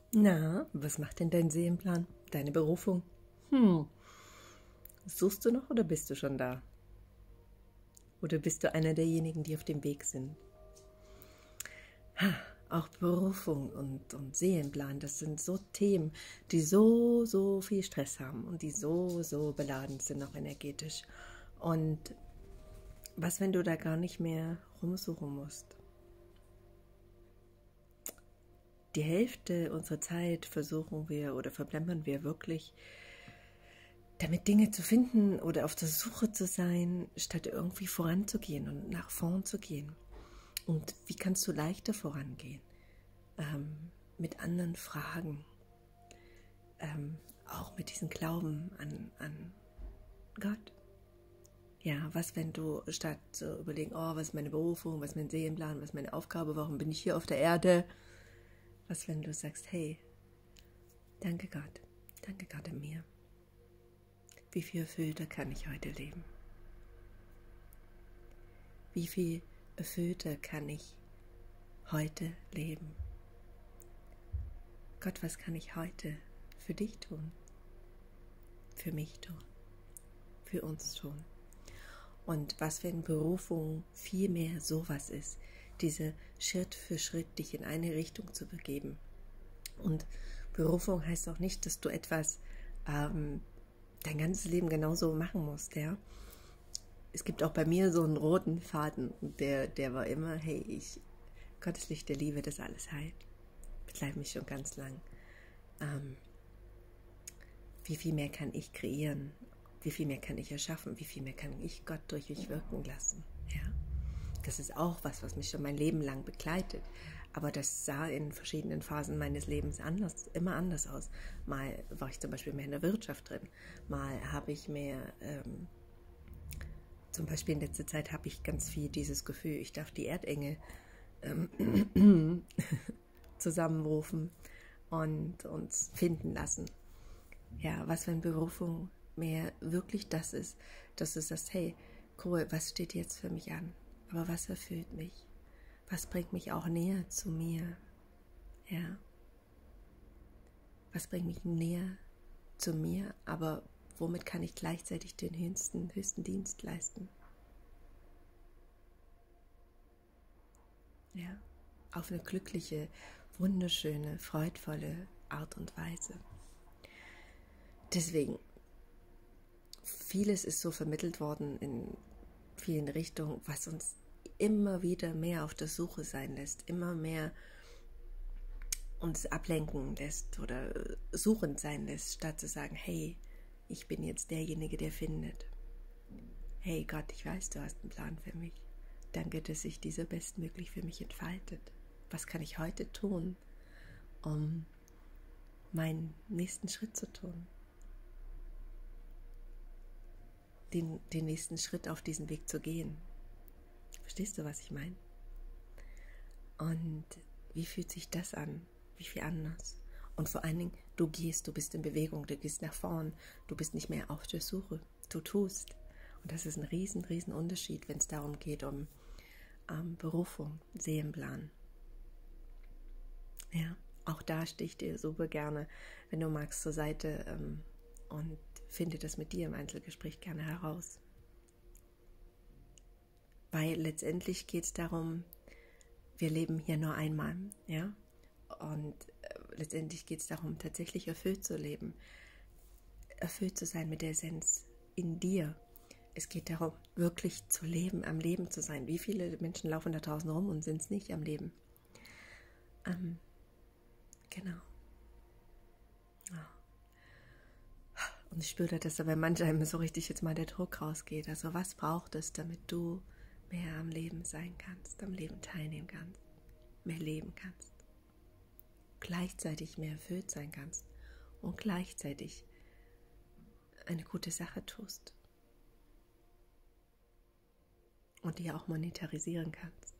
Na, was macht denn dein Seelenplan? Deine Berufung? Suchst du noch oder bist du schon da? Oder bist du einer derjenigen, die auf dem Weg sind? Auch Berufung und Seelenplan, das sind so Themen, die so viel Stress haben und die so beladen sind, auch energetisch. Und was, wenn du da gar nicht mehr rumsuchen musst? Die Hälfte unserer Zeit versuchen wir oder verplempern wir wirklich, damit Dinge zu finden oder auf der Suche zu sein, statt irgendwie voranzugehen und nach vorn zu gehen. Und wie kannst du leichter vorangehen? Mit anderen Fragen, auch mit diesem Glauben an Gott. Ja, was, wenn du statt zu überlegen, oh, was ist meine Berufung, was ist mein Seelenplan, was ist meine Aufgabe, warum bin ich hier auf der Erde? Was, wenn du sagst, hey, danke Gott in mir. Wie viel erfüllter kann ich heute leben? Wie viel erfüllter kann ich heute leben? Gott, was kann ich heute für dich tun? Für mich tun? Für uns tun? Und was, wenn Berufung viel mehr sowas ist, diese Schritt für Schritt dich in eine Richtung zu begeben. Und Berufung heißt auch nicht, dass du etwas dein ganzes Leben genauso machen musst, ja. Es gibt auch bei mir so einen roten Faden, der war immer, hey, Gottes Licht der Liebe, das alles heilt. Begleitet mich schon ganz lang. Wie viel mehr kann ich kreieren? Wie viel mehr kann ich erschaffen? Wie viel mehr kann ich Gott durch mich wirken lassen? Ja? Das ist auch was mich schon mein Leben lang begleitet. Aber das sah in verschiedenen Phasen meines Lebens immer anders aus. Mal war ich zum Beispiel mehr in der Wirtschaft drin. Mal habe ich mehr, zum Beispiel in letzter Zeit habe ich ganz viel dieses Gefühl, ich darf die Erdengel zusammenrufen und uns finden lassen. Ja, was wenn Berufung mehr wirklich das ist, dass du sagst, hey, cool, was steht jetzt für mich an? Aber was erfüllt mich? Was bringt mich auch näher zu mir? Ja. Was bringt mich näher zu mir, aber womit kann ich gleichzeitig den höchsten Dienst leisten? Ja. Auf eine glückliche, wunderschöne, freudvolle Art und Weise. Deswegen, vieles ist so vermittelt worden in vielen Richtungen, was uns immer wieder mehr auf der Suche sein lässt, immer mehr uns ablenken lässt oder suchend sein lässt, statt zu sagen, hey, ich bin jetzt derjenige, der findet. Hey Gott, ich weiß, du hast einen Plan für mich. Danke, dass sich dieser bestmöglich für mich entfaltet. Was kann ich heute tun, um meinen nächsten Schritt zu tun? Den nächsten Schritt auf diesen Weg zu gehen. Verstehst du, was ich meine? Und wie fühlt sich das an? Wie viel anders? Und vor allen Dingen, du bist in Bewegung, du gehst nach vorn, du bist nicht mehr auf der Suche, du tust. Und das ist ein riesen Unterschied, wenn es darum geht, um Berufung, Seelenplan. Ja, auch da stehe ich dir super gerne, wenn du magst, zur Seite und finde das mit dir im Einzelgespräch gerne heraus. Weil letztendlich geht es darum, wir leben hier nur einmal, ja? Und letztendlich geht es darum, tatsächlich erfüllt zu leben, erfüllt zu sein mit der Essenz in dir. Es geht darum, wirklich zu leben, am Leben zu sein. Wie viele Menschen laufen da draußen rum und sind es nicht am Leben? Genau. Und ich spüre, dass da bei manchen so richtig jetzt mal der Druck rausgeht. Also was braucht es, damit du mehr am Leben sein kannst, am Leben teilnehmen kannst, mehr leben kannst, gleichzeitig mehr erfüllt sein kannst und gleichzeitig eine gute Sache tust und die auch monetarisieren kannst.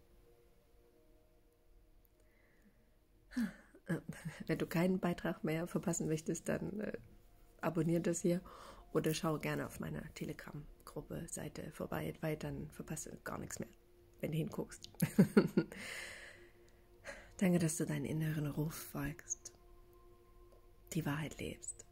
Wenn du keinen Beitrag mehr verpassen möchtest, dann abonniere das hier oder schau gerne auf meiner Telegram-Gruppe-Seite vorbei, weil dann verpasst du gar nichts mehr, wenn du hinguckst. Danke, dass du deinen inneren Ruf folgst. die Wahrheit lebst.